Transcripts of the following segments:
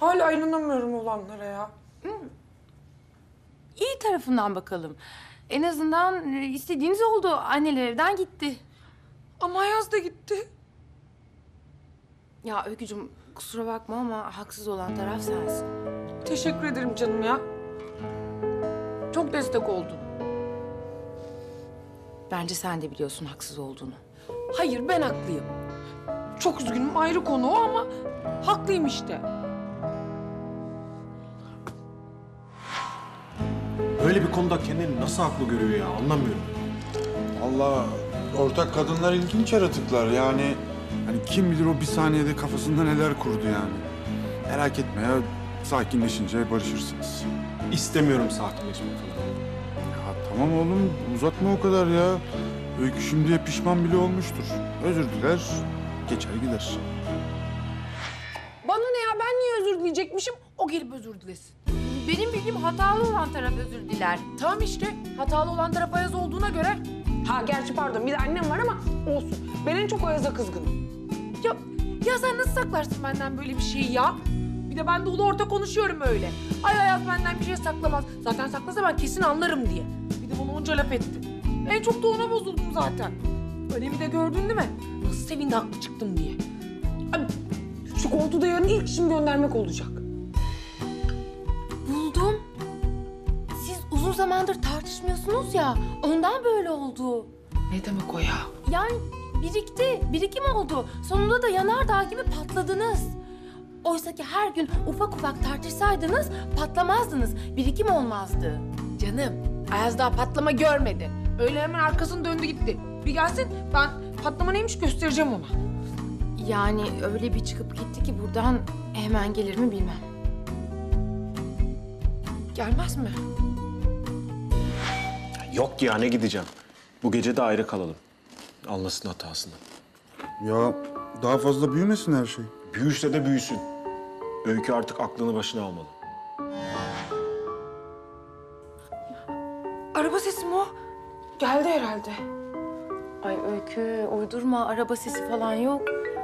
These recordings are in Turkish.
Hala inanamıyorum olanlara ya. İyi tarafından bakalım. En azından istediğiniz oldu. Anneler evden gitti. Ama Ayaz da gitti. Ya Öykücüğüm kusura bakma ama haksız olan taraf sensin. Teşekkür ederim canım ya. Çok destek oldun. Bence sen de biliyorsun haksız olduğunu. Hayır, ben haklıyım. Çok üzgünüm, ayrı konu o ama haklıyım işte. Böyle bir konuda kendini nasıl haklı görüyor ya, anlamıyorum. Allah, ortak kadınlar ilginç yaratıklar yani. Hani kim bilir o bir saniyede kafasında neler kurdu yani. Merak etme ya, sakinleşince barışırsınız. İstemiyorum sakinleşmek falan. Ya tamam oğlum, uzatma o kadar ya. Öykü şimdiye pişman bile olmuştur. Özür diler, geçer gider. Bana ne ya, ben niye özür dileyecekmişim? O gelip özür dilesin. Benim bildiğim hatalı olan taraf özür diler. Tamam işte, hatalı olan taraf Ayaz olduğuna göre. Ha gerçi pardon, bir de annem var ama olsun. Ben en çok Ayaz'a kızgınım. Ya sen nasıl saklarsın benden böyle bir şeyi ya? Bir de ben de ulu orta konuşuyorum öyle. Ay Ayaz benden bir şey saklamaz. Zaten saklasa ben kesin anlarım diye. Bir de bana onca laf etti. En çok da ona bozuldum zaten. Önemi de gördün değil mi? Nasıl sevindi haklı çıktım diye. Ay, şu koltuğu yarın ilk işim göndermek olacak. Buldum. Siz uzun zamandır tartışmıyorsunuz ya. Ondan böyle oldu. Ne demek o ya? Yani birikim oldu. Sonunda da yanardağ gibi patladınız. Oysa ki her gün ufak ufak tartışsaydınız patlamazdınız. Birikim olmazdı. Canım, Ayaz daha patlama görmedi. Öyle hemen arkasını döndü gitti. Bir gelsin, ben patlama neymiş göstereceğim ona. Yani öyle bir çıkıp gitti ki buradan hemen gelir mi bilmem. Gelmez mi? Yok ya, ne gideceğim. Bu gece de ayrı kalalım. Anlasın hatasını. Ya daha fazla büyümesin her şey. Büyürse de büyüsün. Öykü artık aklını başına almalı. Araba sesi mi o? Geldi herhalde. Ay Öykü uydurma, araba sesi falan yok.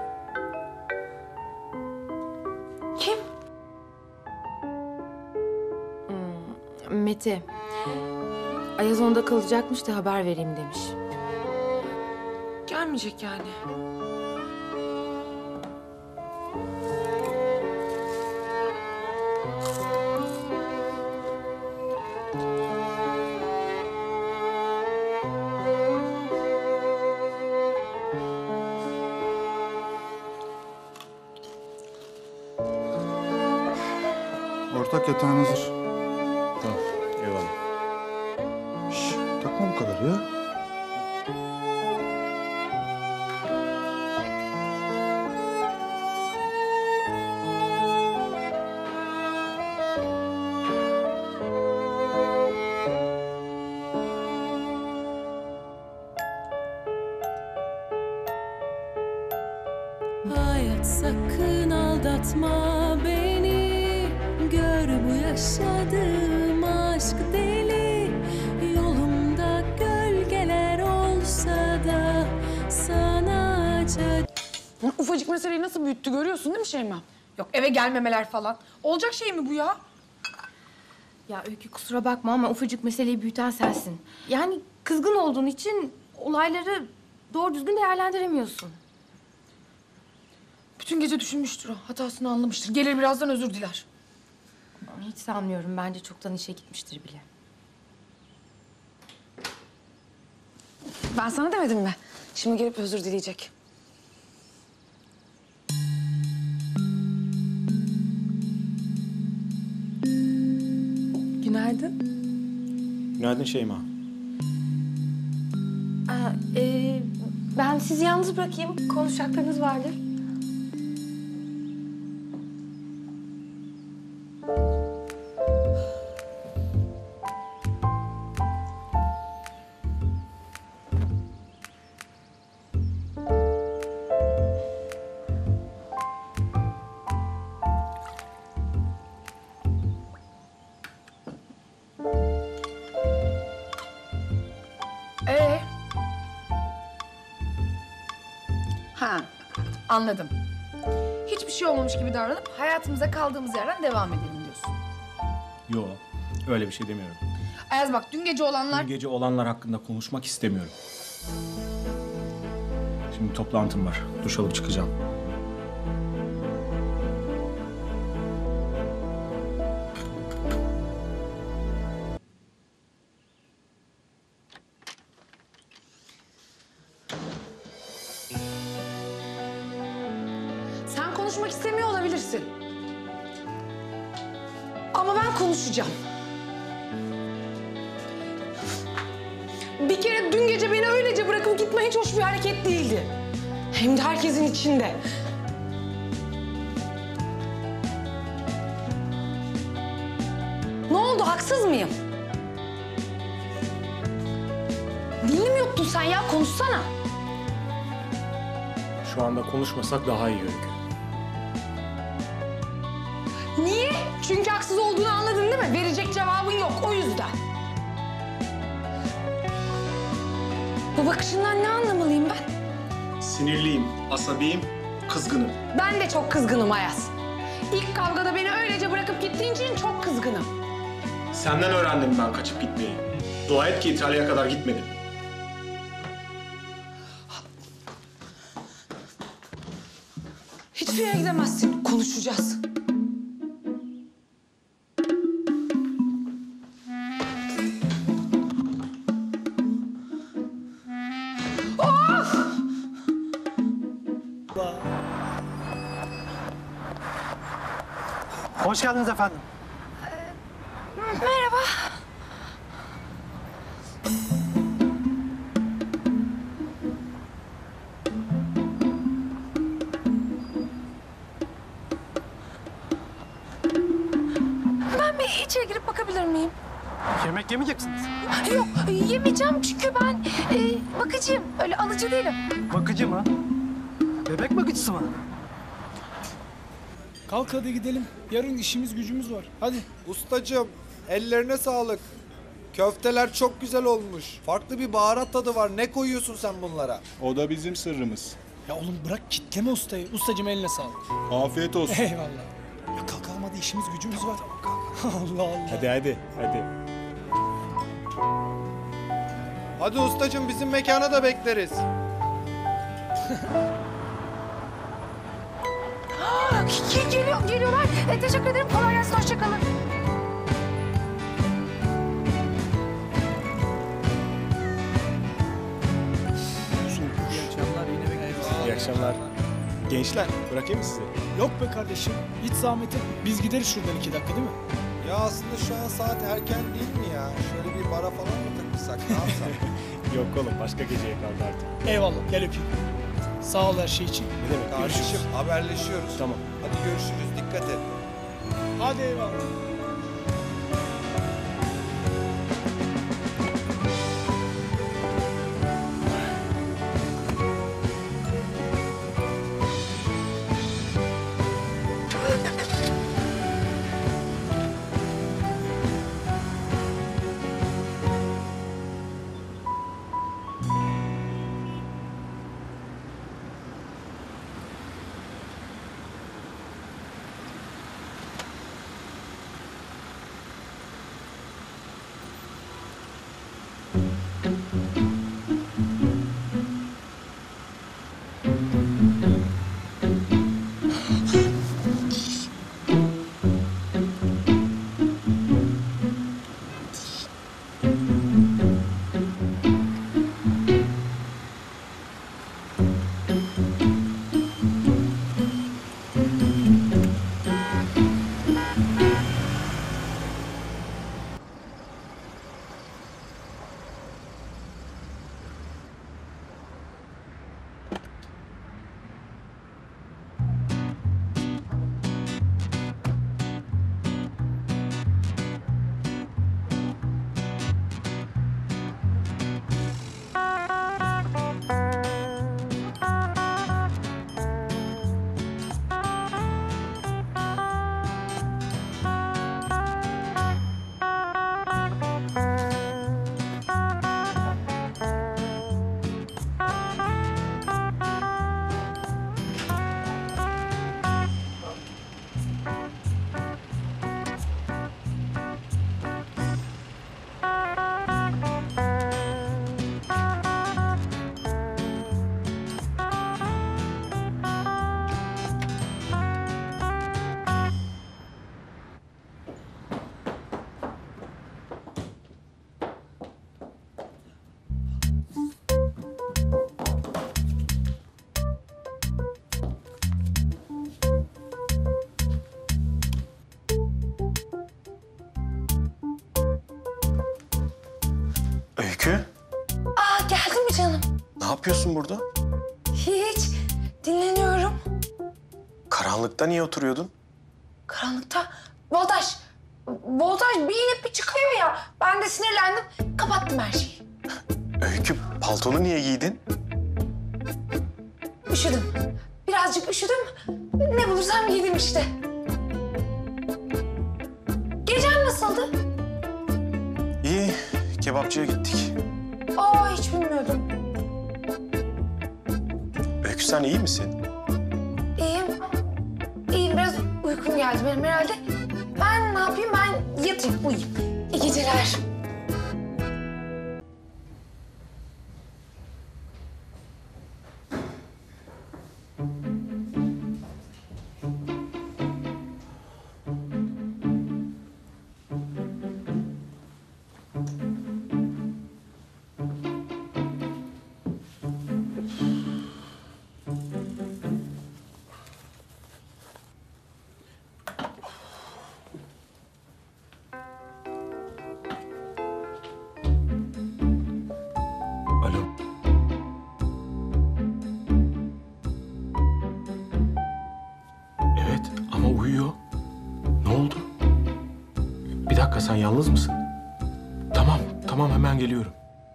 Kim? Mete. Ayaz onda kalacakmış da haber vereyim demiş. Gelmeyecek yani. Ortak yatağın hazır. Tamam, eyvallah. Şş, takma bu kadar ya. Hayat sakın aldatma beni. Gör bu yaşadığım aşk deli. Yolumda gölgeler olsa da sana acı. Ufacık meseleyi nasıl büyüttü görüyorsun değil mi Şeyma? Yok eve gelmemeler falan. Olacak şey mi bu ya? Ya Öykü kusura bakma ama ufacık meseleyi büyüten sensin. Yani kızgın olduğun için olayları doğru düzgün değerlendiremiyorsun. Bütün gece düşünmüştür o. Hatasını anlamıştır. Gelir birazdan özür diler. Hiç sanmıyorum. Bence çoktan işe gitmiştir bile. Ben sana demedim mi? Şimdi gelip özür dileyecek. Günaydın. Günaydın Şeyma. Ben sizi yalnız bırakayım. Konuşacaklarınız vardır. Ha, anladım. Hiçbir hiçbir şey olmamış gibi davranıp hayatımıza kaldığımız yerden devam edelim diyorsun. Yo, öyle bir şey demiyorum. Ayaz bak dün gece olanlar... Dün gece olanlar hakkında konuşmak istemiyorum. Şimdi toplantım var. Duş alıp çıkacağım. Sen konuşmak istemiyor olabilirsin. Ama ben konuşacağım. Bir kere dün gece beni öylece bırakıp gitme hiç hoş bir hareket değildi. Hem de herkesin içinde. Ne oldu, haksız mıyım? Dilini mi yuttun sen ya? Konuşsana. Şu anda konuşmasak daha iyi Öykü. Niye? Çünkü haksız olduğunu anladın değil mi? Verecek cevabın yok, o yüzden. Bu bakışından ne anlamalıyım ben? Sinirliyim, asabiyim, kızgınım. Ben de çok kızgınım Ayaz. İlk kavgada beni öylece bırakıp gittiğin için çok kızgınım. Senden öğrendim ben kaçıp gitmeyi. Dua et ki İtalya'ya kadar gitmedim. Hiçbir yere gidemezsin, konuşacağız. Hoş geldiniz efendim. Ben bir içeri girip bakabilir miyim? Yemek yemeyeceksiniz. Yok yemeyeceğim çünkü ben bakıcıyım. Öyle alıcı değilim. Bakıcı mı? Bebek bakıcısı mı? Kalk hadi gidelim. Yarın işimiz gücümüz var. Hadi. Ustacığım, ellerine sağlık. Köfteler çok güzel olmuş. Farklı bir baharat tadı var. Ne koyuyorsun sen bunlara? O da bizim sırrımız. Ya oğlum bırak kitleme ustayı. Ustacığım eline sağlık. Afiyet olsun. Eyvallah. Ya kalk hadi işimiz gücümüz var. Allah Allah. Hadi. Hadi ustacığım bizim mekana da bekleriz. Geliyorlar. Teşekkür ederim. Kolay gelsin. Hoşça kalın. İyi akşamlar. Gençler, bırakayım mı sizi? Yok be kardeşim. Hiç zahmet etme. Biz gideriz şuradan 2 dakika değil mi? Ya aslında şu an saat erken değil mi ya? Şöyle bir bara falan mı takılsak, ne yapsak? Yok oğlum, başka geceye kaldı artık. Eyvallah. Gel öpeyim. Sağ ol her şey için. Ne demek? Kardeşim haberleşiyoruz. Tamam. Hadi görüşürüz, dikkat et. Hadi eyvallah. Öykü, Aa, geldin mi canım? ne yapıyorsun burada? Hiç. Dinleniyorum. Karanlıkta niye oturuyordun? Karanlıkta. Voltaj bir inip bir çıkıyor ya. Ben de sinirlendim. Kapattım her şeyi. Öykü, paltonu niye giydin? Üşüdüm. Birazcık üşüdüm. Ne bulursam giydim işte. Gecen nasıldı? İyi, kebapçıya gittik. Aa, hiç bilmiyordum. Öykü, sen iyi misin? İyiyim. İyiyim. Biraz uykum geldi benim herhalde. Ben ne yapayım? Ben yatayım, uyuyayım. İyi geceler. Alo. Evet ama uyuyor. Ne oldu? Bir dakika, sen yalnız mısın? Tamam hemen geliyorum.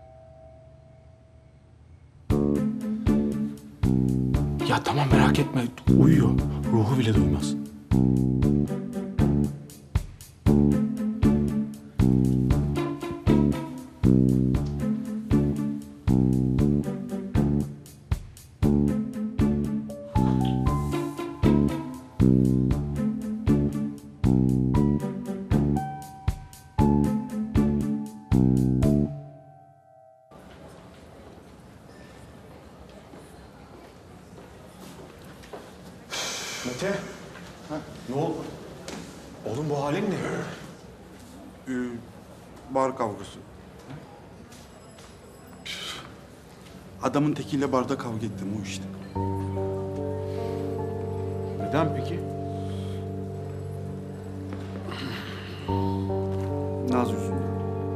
Ya tamam, merak etme, uyuyor. Ruhu bile duymaz. Mete, ne oldu? Oğlum, bu halin ne? Bar kavgası. Adamın tekiyle barda kavga ettim o işte. Neden peki? Naz yüzünden.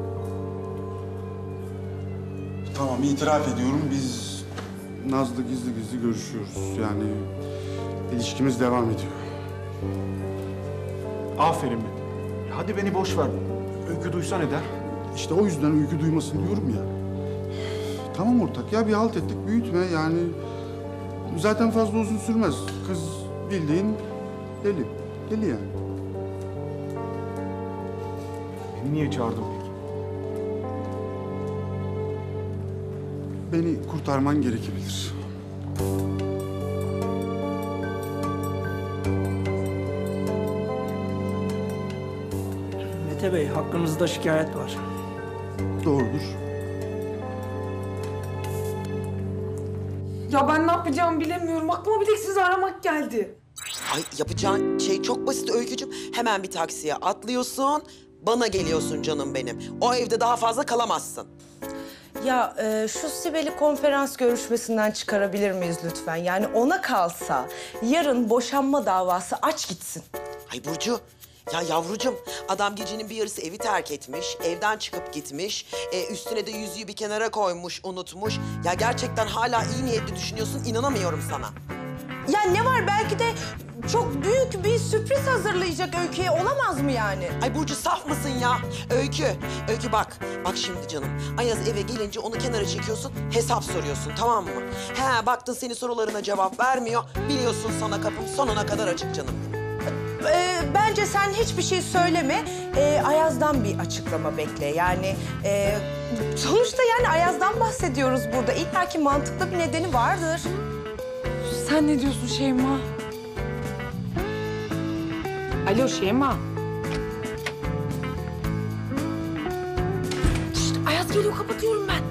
Tamam, itiraf ediyorum, biz Naz'la gizli gizli görüşüyoruz. Yani ilişkimiz devam ediyor. Aferin be. Hadi beni boş ver. Öykü duysa ne der? İşte o yüzden öykü duymasın diyorum ya. Tamam ortak ya, bir halt ettik, büyütme yani. Zaten fazla uzun sürmez. Kız bildiğin deli. Deli yani. Beni niye çağırdın peki? Beni kurtarman gerekebilir. Mete Bey, hakkınızda şikayet var. Doğrudur. Ya ben ne yapacağımı bilemiyorum. Aklıma bir tek sizi aramak geldi. Ay yapacağın şey çok basit Öykücüğüm. Hemen bir taksiye atlıyorsun, bana geliyorsun canım benim. O evde daha fazla kalamazsın. Ya şu Sibel'i konferans görüşmesinden çıkarabilir miyiz lütfen? Yani ona kalsa yarın boşanma davası aç gitsin. Ay Burcu, ya yavrucuğum adam gecenin bir yarısı evi terk etmiş, evden çıkıp gitmiş. Üstüne de yüzüğü bir kenara koymuş, unutmuş. Ya gerçekten hala iyi niyetli düşünüyorsun, inanamıyorum sana. Ya ne var, belki de çok büyük bir sürpriz hazırlayacak Öykü'ye, olamaz mı yani? Ay Burcu saf mısın ya? Öykü bak. Bak şimdi canım. Ayaz eve gelince onu kenara çekiyorsun, hesap soruyorsun, tamam mı? He baktın senin sorularına cevap vermiyor. Biliyorsun sana kapım sonuna kadar açık canım. Bence sen hiçbir şey söyleme. Ayaz'dan bir açıklama bekle. Yani sonuçta yani Ayaz'dan bahsediyoruz burada. İlla ki mantıklı bir nedeni vardır. Sen ne diyorsun Şeyma? Alo Şeyma. Şişt, Ayaz geliyor, kapatıyorum ben.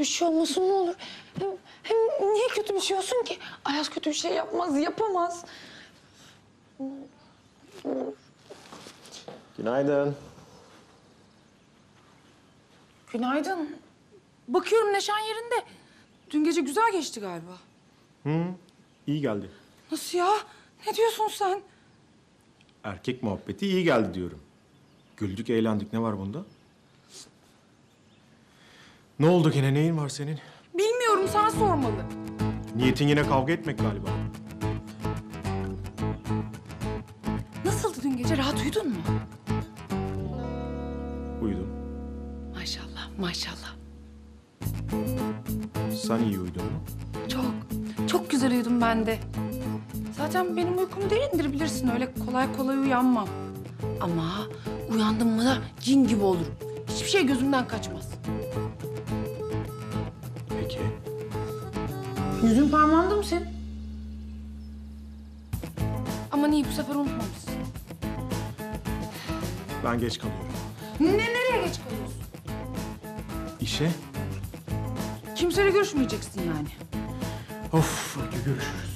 bir şey olmasın ne olur. Hem niye kötü bir şey olsun ki? Ayaz kötü bir şey yapmaz, yapamaz. Günaydın. Günaydın. Bakıyorum neşen yerinde. Dün gece güzel geçti galiba. İyi geldi. Nasıl ya? Ne diyorsun sen? Erkek muhabbeti iyi geldi diyorum. Güldük, eğlendik. Ne var bunda? Ne oldu gene? Neyin var senin? Bilmiyorum, sana sormalı. Niyetin yine kavga etmek galiba. Nasıldı dün gece? Rahat uyudun mu? Uyudum. Maşallah, maşallah. Sen iyi uyudun mu? Çok güzel uyudum ben de. Zaten benim uykum derindir bilirsin. Öyle kolay kolay uyanmam. Ama uyandım mı da cin gibi olurum. Hiçbir şey gözümden kaçmaz. Peki. Yüzün parmağında mı senin? Aman iyi, bu sefer unutmamışsın. Ben geç kalıyorum. Nereye geç kalıyorsun? İşe? Kimseyle görüşmeyeceksin yani. Of, hadi görüşürüz.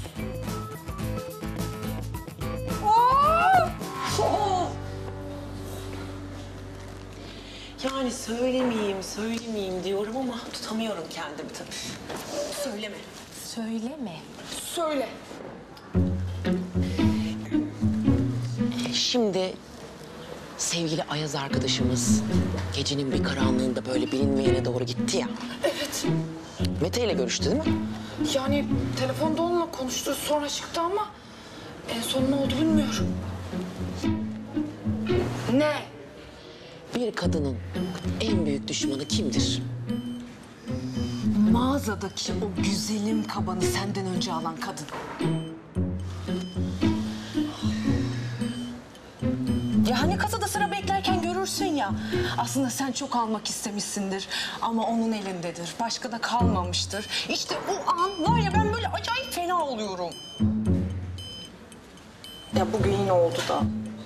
Yani söylemeyeyim diyorum ama tutamıyorum kendimi tabii. Söyleme. Söyleme. Söyle. Şimdi sevgili Ayaz arkadaşımız gecenin bir karanlığında böyle bilinmeyene doğru gitti ya. Evet. Mete ile görüştü değil mi? Yani telefonda onunla konuştu, sonra çıktı ama en son ne oldu bilmiyorum. Ne? Bir kadının en büyük düşmanı kimdir? Mağazadaki o güzelim kabanı senden önce alan kadın. Ya hani kasada sıra beklerken görürsün ya. Aslında sen çok almak istemişsindir ama onun elindedir. Başka da kalmamıştır. İşte o an var ya, ben böyle acayip fena oluyorum. Ya bugün yine oldu da.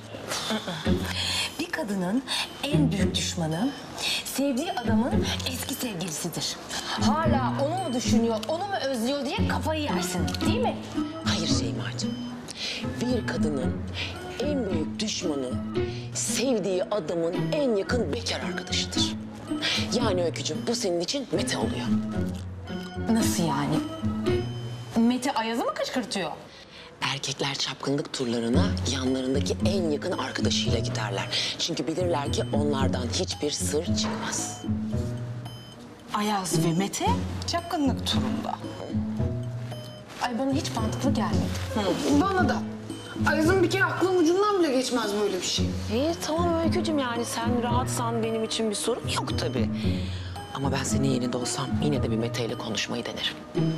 Bir kadının en büyük düşmanı sevdiği adamın eski sevgilisidir. Hala onu mu düşünüyor, onu mu özlüyor diye kafayı yersin, değil mi? Hayır Şeyma'cığım. Bir kadının en büyük düşmanı sevdiği adamın en yakın bekar arkadaşıdır. Yani Öykücüğüm bu senin için Mete oluyor. Nasıl yani? Mete Ayaz'ı mı kışkırtıyor? Erkekler çapkınlık turlarına yanlarındaki en yakın arkadaşıyla giderler. Çünkü bilirler ki onlardan hiçbir sır çıkmaz. Ayaz ve Mete çapkınlık turunda. Ay bana hiç mantıklı gelmedi. Bana da. Ayaz'ın bir kere aklının ucundan bile geçmez böyle bir şey. İyi tamam Öykücüğüm, yani sen rahatsan benim için bir sorun yok tabii. Ama ben senin yerinde olsam yine de bir Mete ile konuşmayı denerim.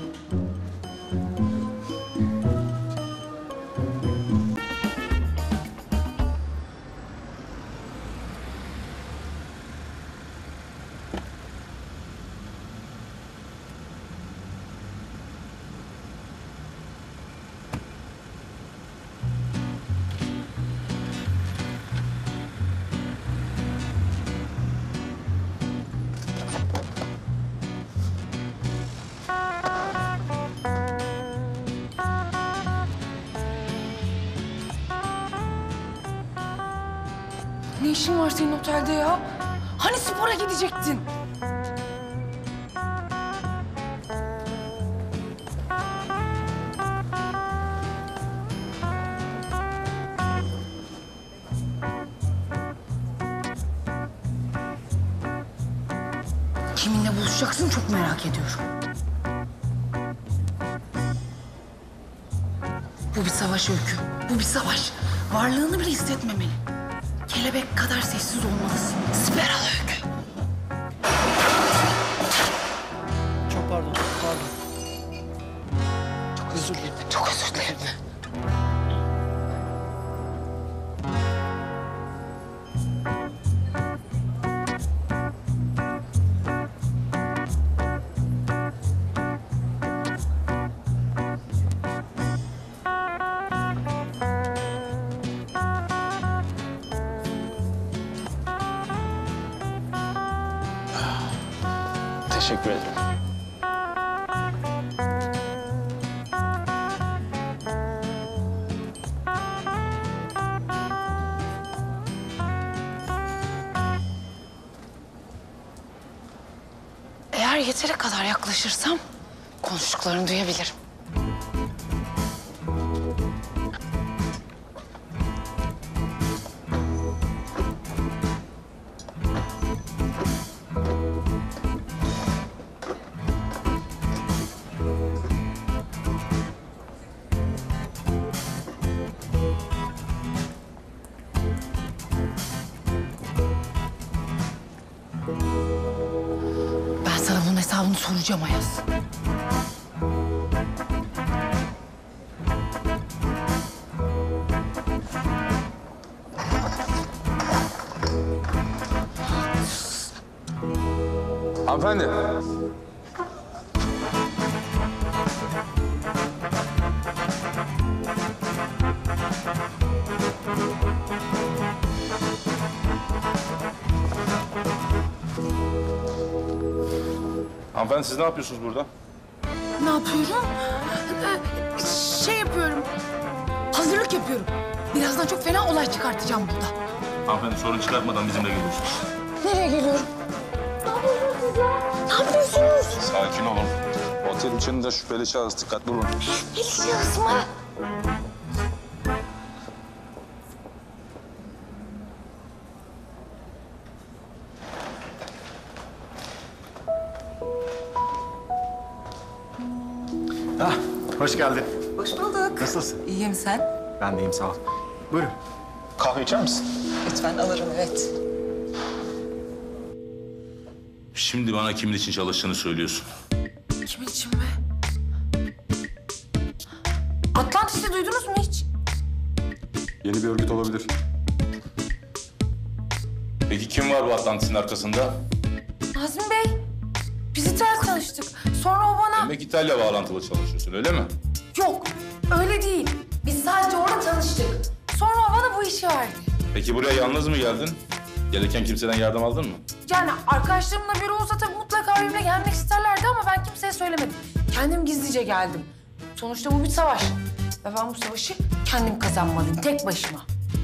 Ne işin var senin otelde ya? Hani spora gidecektin? Kiminle buluşacaksın çok merak ediyorum. Bu bir savaş Öykü. Bu bir savaş. Varlığını bile hissetmemeli. Kelebek kadar sessiz olmalısın. Siper al Öykü. Çok pardon. Çok özür dilerim. Çok özür dilerim. Teşekkür ederim. yeteri kadar yaklaşırsam konuştuklarını duyabilirim. Ben sana bunun hesabını soracağım Ayaz. Hanımefendi. Hanımefendi siz ne yapıyorsunuz burada? Ne yapıyorum? Şey yapıyorum. Hazırlık yapıyorum. Birazdan çok fena olay çıkartacağım burada. Hanımefendi sorun çıkartmadan bizimle geliyorsunuz. Nereye geliyorum? Ne yapıyorsunuz siz ya? Ne yapıyorsunuz? Sakin olun. Otel içinde şüpheli şahıs, dikkatli olun. Şüpheli şahıs mı? Ah, hoş geldin. Hoş bulduk. Nasılsın? İyiyim sen? Ben de iyiyim, sağ ol. Buyurun. Kahve içer misin? Lütfen alırım, evet. Şimdi bana kimin için çalıştığını söylüyorsun. Kimin için mi? Atlantis'i duydunuz mu hiç? Yeni bir örgüt olabilir. Peki kim var bu Atlantis'in arkasında? Nazmi Bey, biz İtalya tanıştık. Sonra o bana... Demek İtalya bağlantılı çalışıyorsun öyle mi? Yok, öyle değil. Biz sadece orada tanıştık. Sonra o bana bu işi verdi. Peki buraya yalnız mı geldin? Gelirken kimseden yardım aldın mı? Yani arkadaşlarımla biri olsa tabii mutlaka benimle gelmek isterlerdi ama ben kimseye söylemedim. Kendim gizlice geldim. Sonuçta bu bir savaş. Ve ben bu savaşı kendim kazanmalıyım, tek başıma.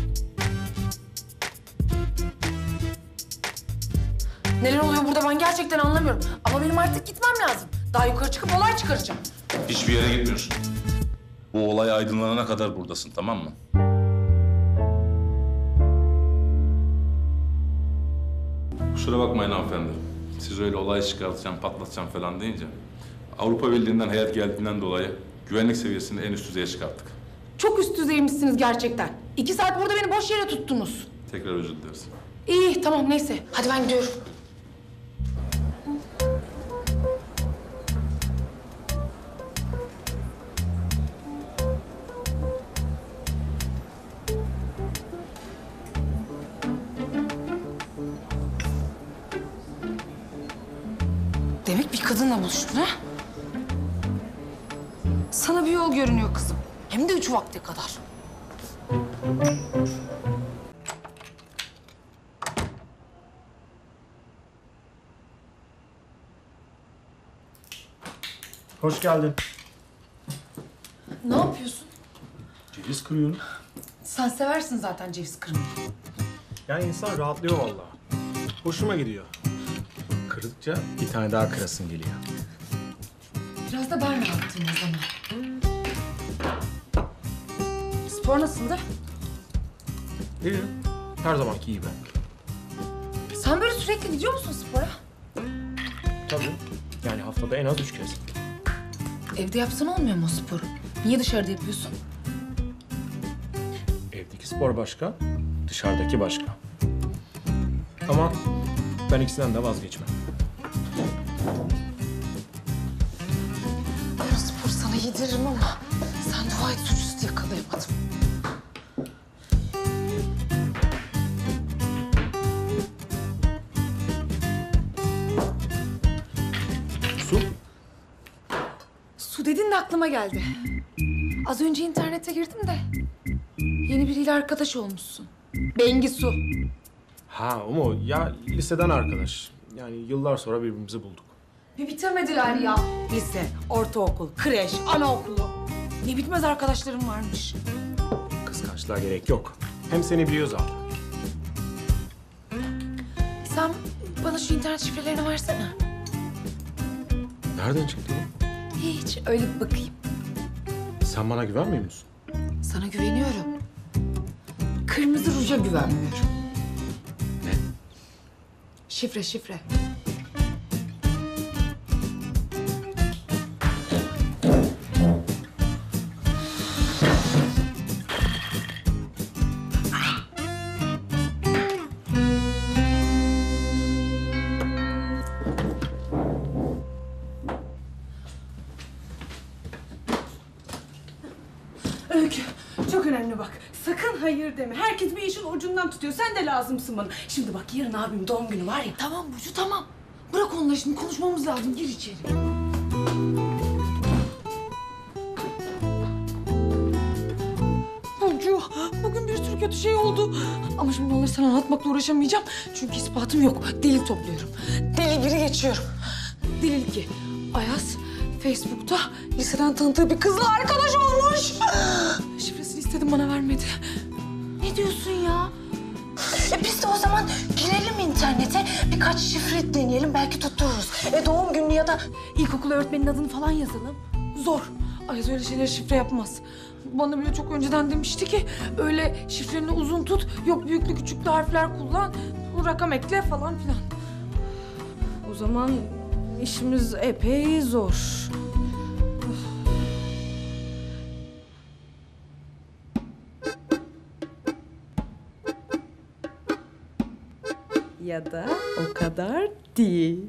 Neler oluyor burada ben gerçekten anlamıyorum. Ama benim artık gitmem lazım. Daha yukarı çıkıp olay çıkaracağım. Hiçbir yere gitmiyorsun. Bu olay aydınlanana kadar buradasın, tamam mı? Kusura bakmayın hanımefendi. Siz öyle olay çıkartacağım, patlatacağım falan deyince... Avrupa Birliği'nden heyet geldiğinden dolayı güvenlik seviyesini en üst düzeye çıkarttık. Çok üst düzeymişsiniz gerçekten. 2 saat burada beni boş yere tuttunuz. Tekrar özür dileriz. İyi, tamam neyse. Hadi ben gidiyorum. Demek bir kadınla buluştun ha? Sana bir yol görünüyor kızım. Hem de 3 vakte kadar. Hoş geldin. Ne yapıyorsun? Ceviz kırıyorum. Sen seversin zaten ceviz kırmayı. Yani insan rahatlıyor vallahi. Hoşuma gidiyor. Kırdıkça bir tane daha kırasın geliyor. Biraz da ben rahattım o zaman. Spor nasıldı? İyi. Her zamanki gibi. Sen böyle sürekli gidiyor musun spora? Tabii. Yani haftada en az 3 kez. Evde yapsan olmuyor mu o sporu? Niye dışarıda yapıyorsun? Evdeki spor başka, dışarıdaki başka. Ama ben ikisinden de vazgeçmem. Ben o sporu sana yediririm ama sen dua et suçüstü yakalayamadım. Su? Su dedin de aklıma geldi. Az önce internete girdim de yeni biriyle arkadaş olmuşsun. Bengisu. Ha o mu? Ya liseden arkadaş. Yani yıllar sonra birbirimizi bulduk. Bir bitirmediler ya. Lise, ortaokul, kreş, anaokulu. Ne bitmez arkadaşlarım varmış. Kıskançlığa gerek yok. Hem seni biliyor zaten. Sen bana şu internet şifrelerini versene. Nereden çıktı bu? Hiç, öyle bir bakayım. Sen bana güvenmiyor musun? Sana güveniyorum. Kırmızı ruja güvenmiyorum. Ne? Şifre, şifre. Öykü, çok önemli bak. Sakın hayır deme. Herkes bir işin ucundan tutuyor. Sen de lazımsın bana. Şimdi bak yarın abim doğum günü var ya. Tamam Burcu, tamam. Bırak onları şimdi, konuşmamız lazım. Gir içeri. Burcu, bugün bir sürü kötü şey oldu. Ama şimdi onları sana anlatmakla uğraşamayacağım. Çünkü ispatım yok. Delil topluyorum. Delil biri geçiyorum. Delil 2. Ayaz Facebook'ta liseden tanıdığı bir kızla arkadaş olmuş. Şifresini istedim, bana vermedi. Ne diyorsun ya? Biz de o zaman girelim internete, birkaç şifre deneyelim, belki tuttururuz. Doğum günü ya da ilkokul öğretmenin adını falan yazalım. Zor. Ayaz öyle şeyleri şifre yapmaz. Bana bile çok önceden demişti ki öyle şifreni uzun tut, yok büyüklü küçüklü harfler kullan, rakam ekle falan filan. O zaman işimiz epey zor. Ya da o kadar değil.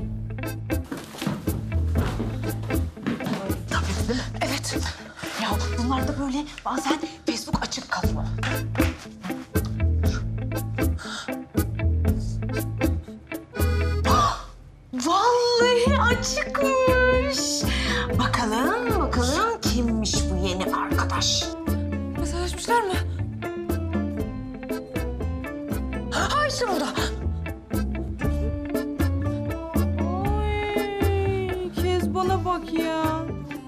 evet. Ya bunlar da böyle bazen Facebook açık kalıyor. Vallahi açıkmış. Bakalım kimmiş bu yeni arkadaş? Mesajlaşmışlar mı? Ha işte burada. Ay, Kezban'a bak ya.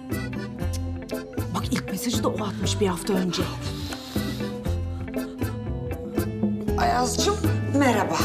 Bak ilk mesajı da o atmış bir hafta önce. Ayaz'cığım merhaba.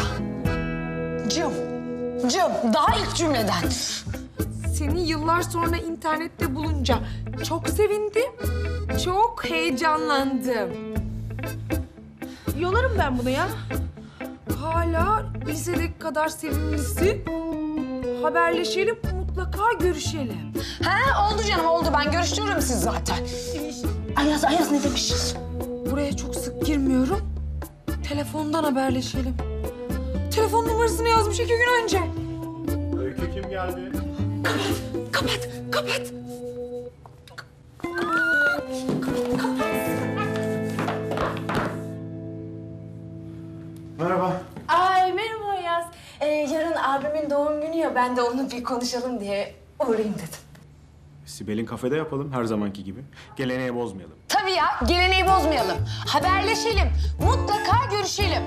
Cım daha ilk cümleden. Seni yıllar sonra internette bulunca çok sevindim, çok heyecanlandım. Yolarım ben bunu ya. Hala lisedeki kadar sevimlisin. Haberleşelim, mutlaka görüşelim. Oldu canım oldu, ben görüştürürüm siz zaten. Ayaz ne demiş? Buraya çok sık girmiyorum. Telefondan haberleşelim. Telefon numarasını yazmış 2 gün önce. Öykü kim geldi? Kapat. Merhaba. Ay merhaba Ayaz. Yarın abimin doğum günü ya, ben de onu bir konuşalım diye uğrayayım dedim. Sibel'in kafede yapalım her zamanki gibi. Geleneği bozmayalım. Tabii ya, geleneği bozmayalım. Haberleşelim, mutlaka görüşelim.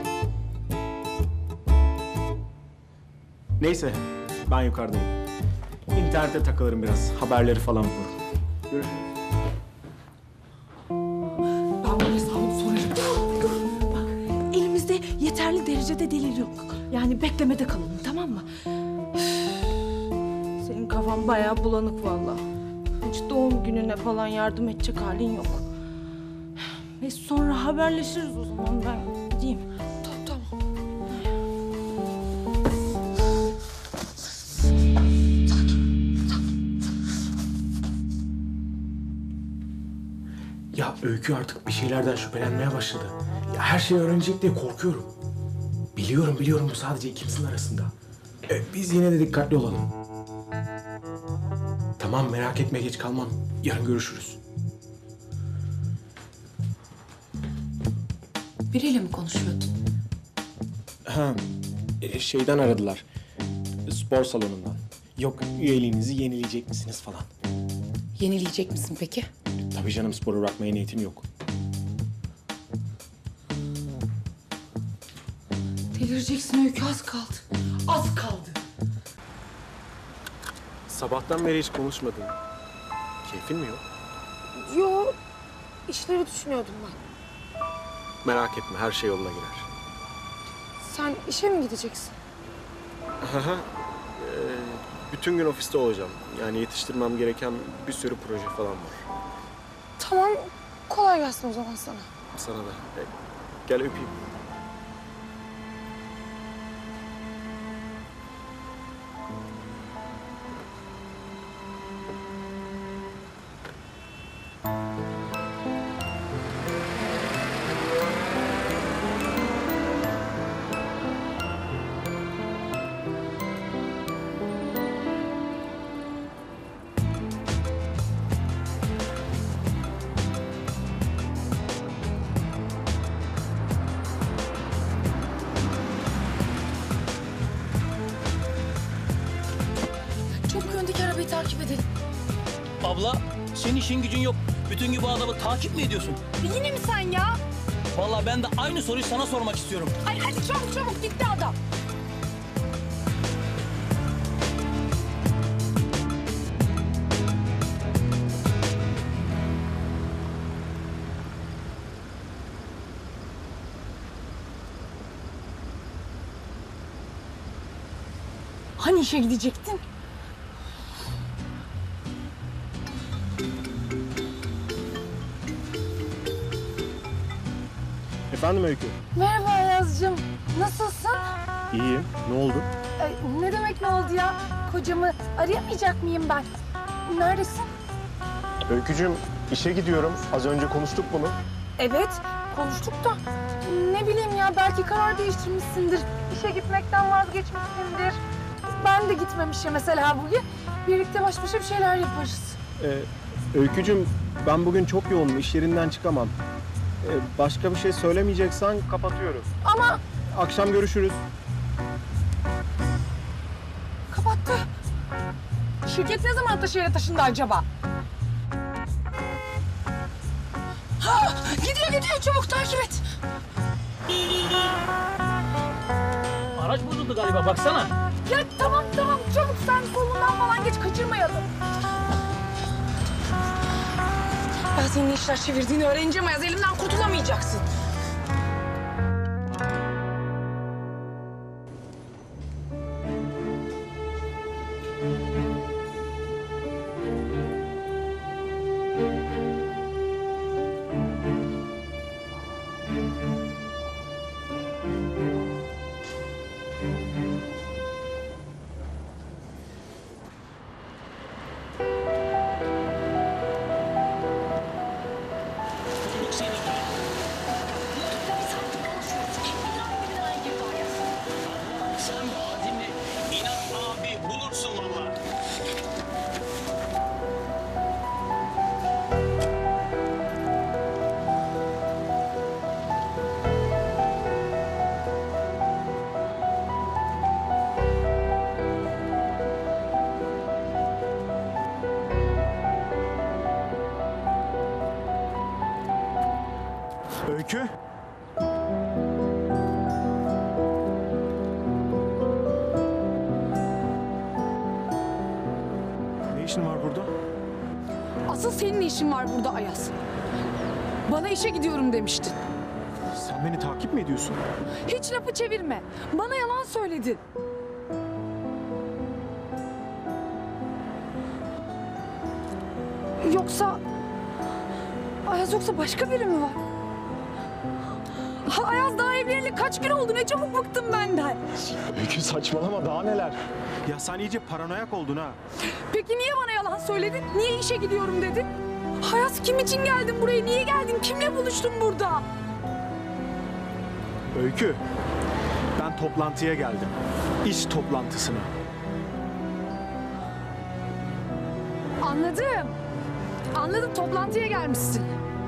Neyse ben yukarıdayım. İnternette takılırım biraz. Haberleri falan okurum. Görüşürüz. Ben bu hesabını sorarım. Bak elimizde yeterli derecede delil yok. Yani beklemede kalalım, tamam mı? Senin kafan bayağı bulanık vallahi. Hiç doğum gününe falan yardım edecek halin yok. Sonra haberleşiriz o zaman, ben gideyim. Tamam. Ya Öykü artık bir şeylerden şüphelenmeye başladı. Ya her şeyi öğrenecek diye korkuyorum. Biliyorum bu sadece ikimizin arasında. Biz yine de dikkatli olalım. Tamam merak etme, geç kalmam. Yarın görüşürüz. Biriyle mi konuşuyordun? Şeyden aradılar. Spor salonundan. Yok üyeliğinizi yenileyecek misiniz falan. Yenileyecek misin peki? Tabii canım, sporu bırakmaya niyetim yok. Delireceksin Öykü, az kaldı. Az kaldı. Sabahtan beri hiç konuşmadın. Keyfin mi yok? Yo, işleri düşünüyordum ben. Merak etme, her şey yoluna girer. Sen işe mi gideceksin? bütün gün ofiste olacağım. Yani yetiştirmem gereken bir sürü proje falan var. Tamam, kolay gelsin o zaman sana. Sana da. Gel öpeyim. Çabuk öndeki arabayı takip edelim. Abla senin işin gücün yok. Bütün gün bu adamı takip mi ediyorsun? Yine mi sen ya? Vallahi ben de aynı soruyu sana sormak istiyorum. Ay hadi çabuk gitti adam. Hani işe gidecektin? Efendim Öykü? Merhaba Ayaz'cığım. Nasılsın? İyiyim. Ne oldu? Ne demek ne oldu ya? Kocamı arayamayacak mıyım ben? Neredesin? Öykücüğüm, işe gidiyorum. Az önce konuştuk bunu. Evet, konuştuk da ne bileyim ya belki karar değiştirmişsindir. İşe gitmekten vazgeçmişsindir. Ben de gitmemişim mesela bugün. Birlikte baş başa bir şeyler yaparız. Öykücüğüm, ben bugün çok yoğunum. İş yerinden çıkamam. Başka bir şey söylemeyeceksen kapatıyoruz. Ama Akşam görüşürüz. kapattı. Şirket ne zaman Ataşehir'e taşındı acaba? Ha, gidiyor çabuk takip et. Araç bozuldu galiba baksana. Ya tamam çabuk sen solundan falan geç kaçırmayalım. Ben senin ne işler çevirdiğini öğreneceğim Ayaz. Elimden kurtulamayacaksın. Sen bu azimle inan abi bulursun valla. Öykü? Ne işin var burada? Asıl senin ne işin var burada Ayaz? Bana işe gidiyorum demiştin. Sen beni takip mi ediyorsun? Hiç lafı çevirme. Bana yalan söyledin. Yoksa... Ayaz yoksa başka biri mi var? Ha, Ayaz daha evleneli kaç gün oldu? Ne çabuk bıktım benden. Öykü saçmalama, daha neler? Ya sen iyice paranoyak oldun ha. Peki niye bana yalan söyledin? Niye işe gidiyorum dedin? Ayaz kim için geldin buraya? Niye geldin? Kimle buluştun burada? Öykü, ben toplantıya geldim. İş toplantısına. Anladım. Anladım, toplantıya gelmişsin.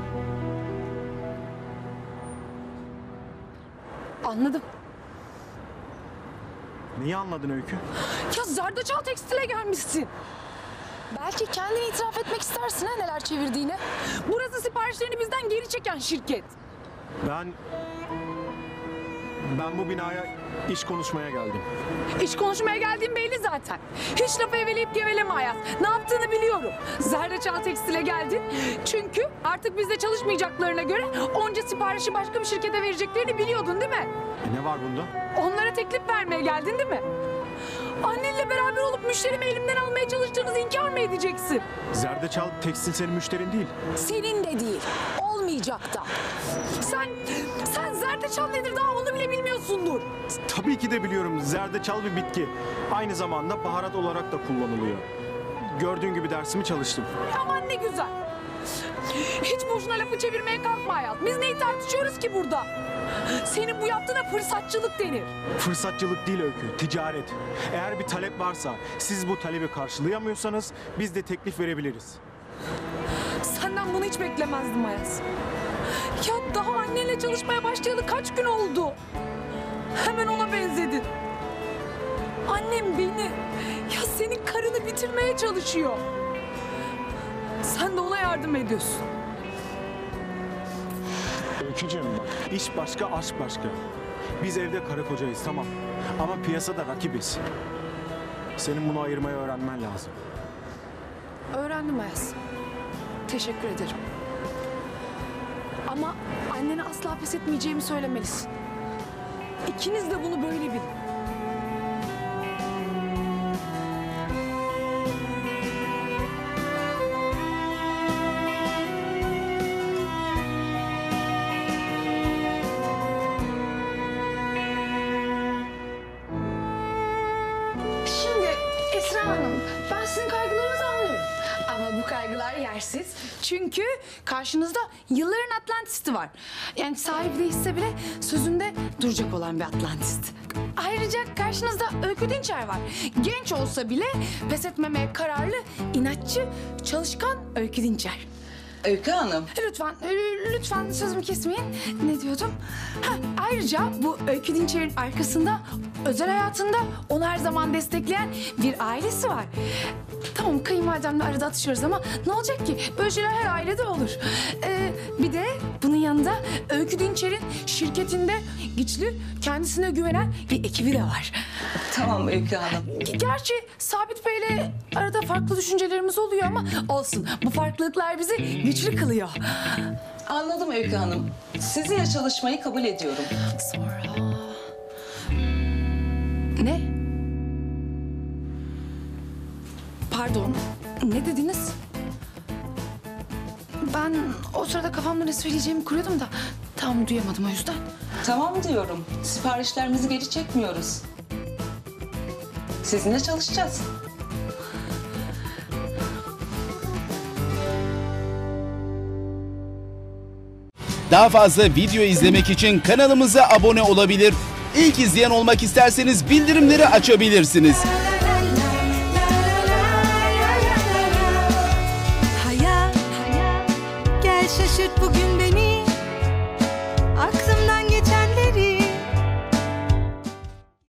Anladım. Neyi anladın Öykü? Ya Zerdeçal Tekstil'e gelmişsin. Belki kendini itiraf etmek istersin ha neler çevirdiğini. Burası siparişlerini bizden geri çeken şirket. Ben bu binaya iş konuşmaya geldim. İş konuşmaya geldiğin belli zaten. Hiç lafı eveleyip geveleme Ayaz. Ne yaptığını biliyorum. Zerdeçal Tekstil'e geldin. Çünkü artık bizde çalışmayacaklarına göre onca siparişi başka bir şirkete vereceklerini biliyordun değil mi? Ne var bunda? Onlara teklif vermeye geldin değil mi? Annenle beraber olup müşterimi elimden almaya çalıştığınızı inkar mı edeceksin? Zerdeçal Tekstil senin müşterin değil. Senin de değil. Olmayacak da. Sen zerdeçal nedir daha onu bile bilmiyorsundur. Tabii ki de biliyorum. Zerdeçal bir bitki. Aynı zamanda baharat olarak da kullanılıyor. Gördüğün gibi dersimi çalıştım. Aman ne güzel. Hiç boşuna lafı çevirmeye kalkma hayat. Biz neyi tartışıyoruz ki burada? Senin bu yaptığına fırsatçılık denir. Fırsatçılık değil Öykü, ticaret. Eğer bir talep varsa, siz bu talebi karşılayamıyorsanız biz de teklif verebiliriz. Senden bunu hiç beklemezdim Ayaz. Ya daha annenle çalışmaya başlayalı kaç gün oldu? Hemen ona benzedin. Annem beni, ya senin karını bitirmeye çalışıyor. Sen de ona yardım ediyorsun. Öykücüğüm bak, iş başka, aşk başka. Biz evde karı kocayız tamam. Ama piyasada rakibiz. Senin bunu ayırmayı öğrenmen lazım. Öğrendim Ayaz. Teşekkür ederim. Ama annene asla pes etmeyeceğimi söylemelisin. İkiniz de bunu böyle bilin. Şimdi Esra Hanım, ben sizin kaygılarınızı anlıyorum. Ama bu kaygılar yersiz. Çünkü karşınızda yılların Atlantis'i var. Yani sahibi değilse bile sözünde duracak olan bir Atlantist. Ayrıca karşınızda Öykü Dinçer var. Genç olsa bile pes etmemeye kararlı, inatçı, çalışkan Öykü Dinçer. Öykü Hanım. Lütfen sözümü kesmeyin. Ne diyordum? Ayrıca bu Öykü Dinçer'in arkasında, özel hayatında onu her zaman destekleyen bir ailesi var. Tamam kayınvalidemle arada atışıyoruz ama ne olacak ki? Böyle şeyler her ailede olur. Bir de bunun yanında Öykü Dinçer'in şirketinde güçlü, kendisine güvenen bir ekibi de var. Tamam Öykü Hanım. Gerçi Sabit Bey'le arada farklı düşüncelerimiz oluyor ama olsun. Bu farklılıklar bizi güçlü kılıyor. Anladım Öykü Hanım. Sizinle çalışmayı kabul ediyorum. Sonra... Ne? Pardon, ne dediniz? Ben o sırada kafamda ne söyleyeceğimi kuruyordum da tam duyamadım o yüzden. Tamam diyorum. Siparişlerimizi geri çekmiyoruz. Sizinle çalışacağız. Daha fazla video izlemek için kanalımıza abone olabilir. İlk izleyen olmak isterseniz bildirimleri açabilirsiniz. Hayat, gel şaşırt bugün